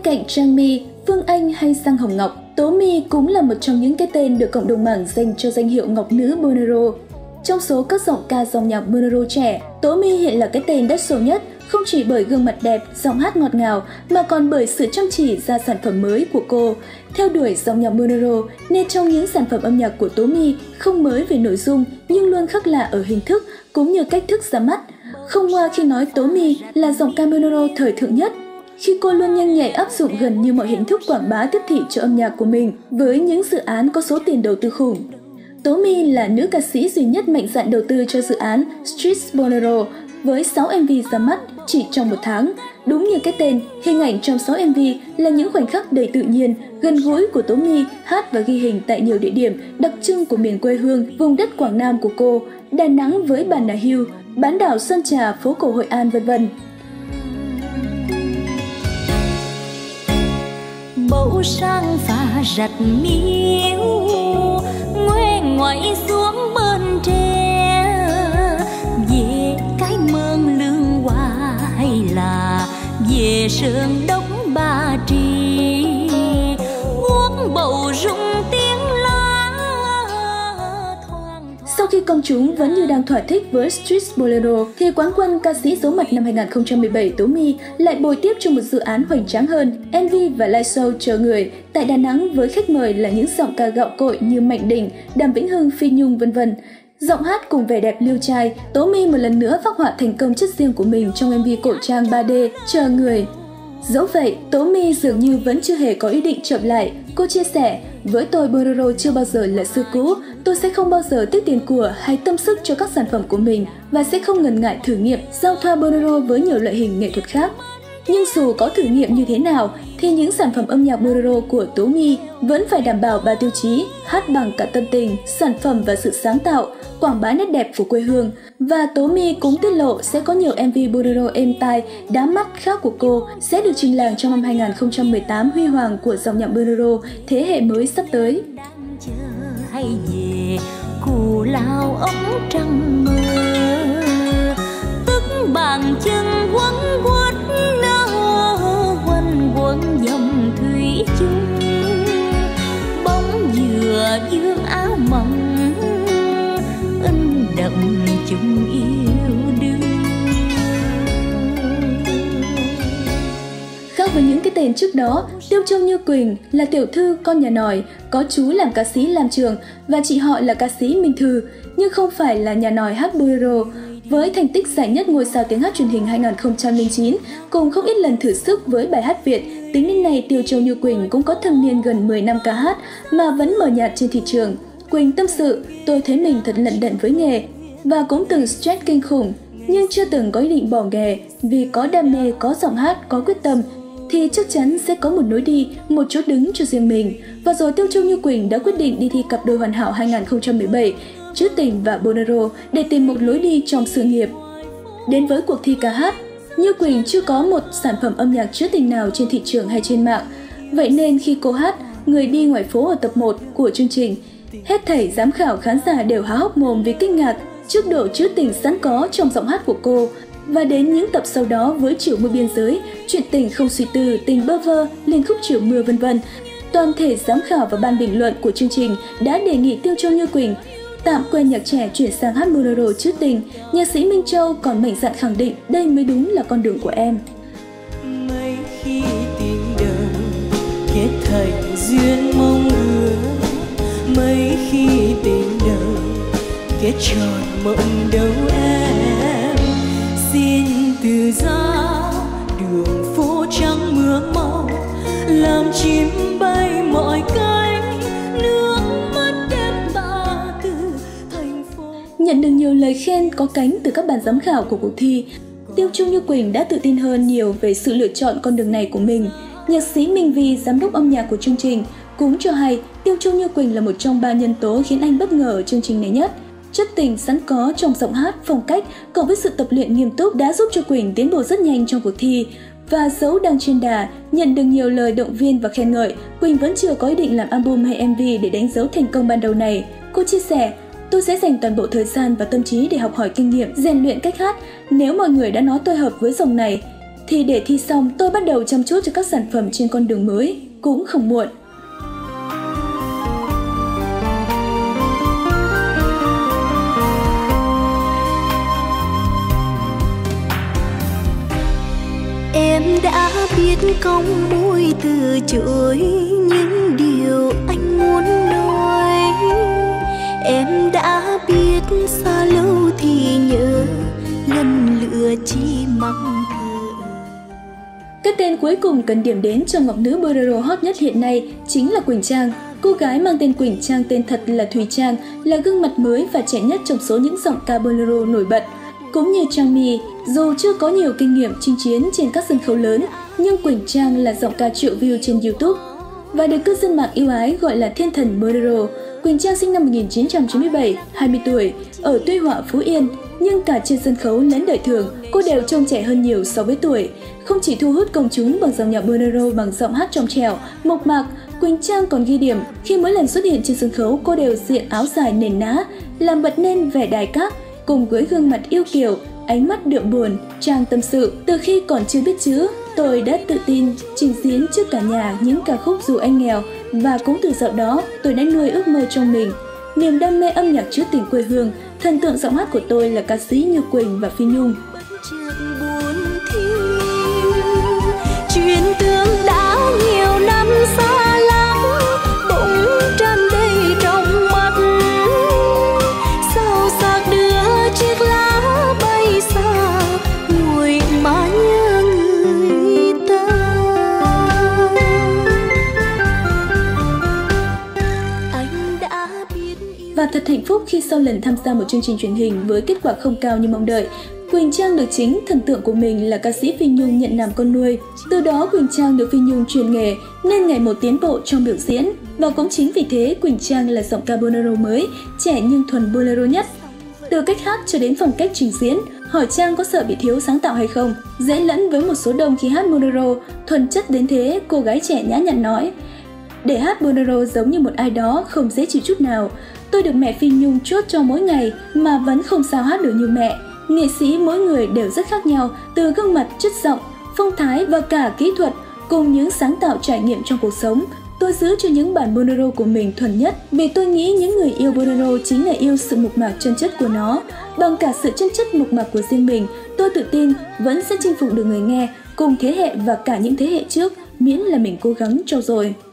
cạnh Trang My, Phương Anh hay Sang Hồng Ngọc, Tố My cũng là một trong những cái tên được cộng đồng mạng dành cho danh hiệu Ngọc Nữ Bolero. Trong số các giọng ca dòng nhạc bolero trẻ, Tố My hiện là cái tên đắt sổ nhất, không chỉ bởi gương mặt đẹp, giọng hát ngọt ngào mà còn bởi sự chăm chỉ ra sản phẩm mới của cô. Theo đuổi dòng nhạc bolero nên trong những sản phẩm âm nhạc của Tố My không mới về nội dung nhưng luôn khác lạ ở hình thức cũng như cách thức ra mắt. Không ngoa khi nói Tố My là giọng ca bolero thời thượng nhất, khi cô luôn nhanh nhạy áp dụng gần như mọi hình thức quảng bá tiếp thị cho âm nhạc của mình với những dự án có số tiền đầu tư khủng. Tố My là nữ ca sĩ duy nhất mạnh dạn đầu tư cho dự án Street Bolero với 6 MV ra mắt chỉ trong một tháng. Đúng như cái tên, hình ảnh trong 6 MV là những khoảnh khắc đầy tự nhiên, gần gũi của Tố My hát và ghi hình tại nhiều địa điểm đặc trưng của miền quê hương, vùng đất Quảng Nam của cô, Đà Nẵng với Bà Nà Hills, bán đảo Sơn Trà, phố cổ Hội An v.v. Bầu sang pha rạch miếu, ngoe ngoại xuống bên tre, về cái mơn lương hoa hay là về sơn đốc Ba Tri, guốc bầu rung tiếng lá thoang. Sau khi công chúng vẫn như đang thỏa thích với Street Bolero, thì quán quân ca sĩ giấu mặt năm 2017 Tố My lại bồi tiếp cho một dự án hoành tráng hơn, MV và live show Chờ Người tại Đà Nẵng với khách mời là những giọng ca gạo cội như Mạnh Đỉnh, Đàm Vĩnh Hưng, Phi Nhung v.v. Giọng hát cùng vẻ đẹp liêu trai, Tố My một lần nữa phác họa thành công chất riêng của mình trong MV cổ trang 3D Chờ Người. Dẫu vậy, Tố My dường như vẫn chưa hề có ý định chậm lại. Cô chia sẻ, với tôi bolero chưa bao giờ là xưa cũ, tôi sẽ không bao giờ tiếc tiền của hay tâm sức cho các sản phẩm của mình và sẽ không ngần ngại thử nghiệm giao thoa bolero với nhiều loại hình nghệ thuật khác. Nhưng dù có thử nghiệm như thế nào, thì những sản phẩm âm nhạc bolero của Tố My vẫn phải đảm bảo 3 tiêu chí: hát bằng cả tâm tình, sản phẩm và sự sáng tạo, quảng bá nét đẹp của quê hương. Và Tố My cũng tiết lộ sẽ có nhiều MV bolero êm tai, đá mắt khác của cô sẽ được trình làng trong năm 2018 huy hoàng của dòng nhạc bolero thế hệ mới sắp tới. Hay về cù lao ống trăng mơ, tức bàn chân quấn quất quanh quẩn dòng thủy chung, bóng dừa dương áo mỏng in đậm chung yêu đương. Khác với những cái tên trước đó, Tiêu Châu Như Quỳnh là tiểu thư con nhà nòi, có chú làm ca sĩ Lam Trường và chị họ là ca sĩ Minh Thư, nhưng không phải là nhà nòi hát bolero. Với thành tích giải nhất ngôi sao tiếng hát truyền hình 2009, cùng không ít lần thử sức với bài hát Việt, tính đến nay Tiêu Châu Như Quỳnh cũng có thâm niên gần 10 năm ca hát mà vẫn mờ nhạt trên thị trường. Quỳnh tâm sự, tôi thấy mình thật lận đận với nghề và cũng từng stress kinh khủng, nhưng chưa từng có ý định bỏ nghề vì có đam mê, có giọng hát, có quyết tâm thì chắc chắn sẽ có một lối đi, một chỗ đứng cho riêng mình. Và rồi Tiêu Châu Như Quỳnh đã quyết định đi thi cặp đôi hoàn hảo 2017, trữ tình và bolero để tìm một lối đi trong sự nghiệp. Đến với cuộc thi ca hát, Như Quỳnh chưa có một sản phẩm âm nhạc trữ tình nào trên thị trường hay trên mạng. Vậy nên khi cô hát Người đi ngoài phố ở tập 1 của chương trình, hết thảy giám khảo khán giả đều há hốc mồm vì kinh ngạc trước độ trữ tình sẵn có trong giọng hát của cô. Và đến những tập sau đó với Chiều Mưa Biên Giới, Chuyện tình không suy tư, Tình bơ vơ, Liên khúc Chiều Mưa v.v. Toàn thể giám khảo và ban bình luận của chương trình đã đề nghị Tiêu Châu Như Quỳnh tạm quên nhạc trẻ chuyển sang hát bolero trữ tình. Nhạc sĩ Minh Châu còn mạnh dạn khẳng định đây mới đúng là con đường của em. Mấy khi tình đời kết thành duyên mong ước, mấy khi tình đời kết tròn mộng đâu em, xin từ giá đường phố trắng mưa màu làm chim bay mọi cánh, nước mắt đem ta từ thành phố. Nhận được nhiều lời khen có cánh từ các ban giám khảo của cuộc thi, Tiêu Châu Như Quỳnh đã tự tin hơn nhiều về sự lựa chọn con đường này của mình. Nhạc sĩ Minh Vi, giám đốc âm nhạc của chương trình, cũng cho hay Tiêu Châu Như Quỳnh là một trong 3 nhân tố khiến anh bất ngờ ở chương trình này nhất. Chất tình sẵn có trong giọng hát, phong cách cộng với sự tập luyện nghiêm túc đã giúp cho Quỳnh tiến bộ rất nhanh trong cuộc thi. Và dẫu đang trên đà, nhận được nhiều lời động viên và khen ngợi, Quỳnh vẫn chưa có ý định làm album hay MV để đánh dấu thành công ban đầu này. Cô chia sẻ, tôi sẽ dành toàn bộ thời gian và tâm trí để học hỏi kinh nghiệm, rèn luyện cách hát. Nếu mọi người đã nói tôi hợp với dòng này, thì để thi xong tôi bắt đầu chăm chút cho các sản phẩm trên con đường mới, cũng không muộn. Em đã biết không môi từ chối những điều anh muốn nói. Em đã biết xa lâu thì nhớ, lần lựa chỉ mong thơ. Cái tên cuối cùng cần điểm đến cho ngọc nữ bolero hot nhất hiện nay chính là Quỳnh Trang. Cô gái mang tên Quỳnh Trang tên thật là Thùy Trang, là gương mặt mới và trẻ nhất trong số những giọng ca bolero nổi bật. Cũng như Trang My, dù chưa có nhiều kinh nghiệm chinh chiến trên các sân khấu lớn, nhưng Quỳnh Trang là giọng ca triệu view trên YouTube và được cư dân mạng yêu ái gọi là thiên thần bolero. Quỳnh Trang sinh năm 1997, 20 tuổi, ở Tuy Hòa, Phú Yên, nhưng cả trên sân khấu lẫn đời thường, cô đều trông trẻ hơn nhiều so với tuổi. Không chỉ thu hút công chúng bằng dòng nhạc bolero bằng giọng hát trong trẻo, mộc mạc, Quỳnh Trang còn ghi điểm khi mỗi lần xuất hiện trên sân khấu cô đều diện áo dài nền ná, làm bật nên vẻ đài các, cùng với gương mặt yêu kiều, ánh mắt đượm buồn. Trang tâm sự, từ khi còn chưa biết chữ, tôi đã tự tin trình diễn trước cả nhà những ca khúc Dù Anh Nghèo, và cũng từ dạo đó tôi đã nuôi ước mơ trong mình. Niềm đam mê âm nhạc trữ tình quê hương, thần tượng giọng hát của tôi là ca sĩ Như Quỳnh và Phi Nhung. Chuyện tương đã nhiều năm xa lắm, bỗng tràn đầy trong mắt. Sao xác đưa chiếc lá bay xa, ngồi mà nhớ người ta. Anh đã biết. Và thật hạnh phúc khi sau lần tham gia một chương trình truyền hình với kết quả không cao như mong đợi, Quỳnh Trang được chính thần tượng của mình là ca sĩ Phi Nhung nhận làm con nuôi. Từ đó Quỳnh Trang được Phi Nhung truyền nghề nên ngày một tiến bộ trong biểu diễn. Và cũng chính vì thế Quỳnh Trang là giọng ca bolero mới, trẻ nhưng thuần bolero nhất. Từ cách hát cho đến phong cách trình diễn, hỏi Trang có sợ bị thiếu sáng tạo hay không? Dễ lẫn với một số đông khi hát bolero, thuần chất đến thế, cô gái trẻ nhã nhặn nói. Để hát bolero giống như một ai đó không dễ chịu chút nào. Tôi được mẹ Phi Nhung chốt cho mỗi ngày mà vẫn không sao hát được như mẹ. Nghệ sĩ mỗi người đều rất khác nhau, từ gương mặt, chất giọng, phong thái và cả kỹ thuật, cùng những sáng tạo trải nghiệm trong cuộc sống. Tôi giữ cho những bản bolero của mình thuần nhất, vì tôi nghĩ những người yêu bolero chính là yêu sự mộc mạc chân chất của nó. Bằng cả sự chân chất mộc mạc của riêng mình, tôi tự tin vẫn sẽ chinh phục được người nghe, cùng thế hệ và cả những thế hệ trước, miễn là mình cố gắng cho rồi.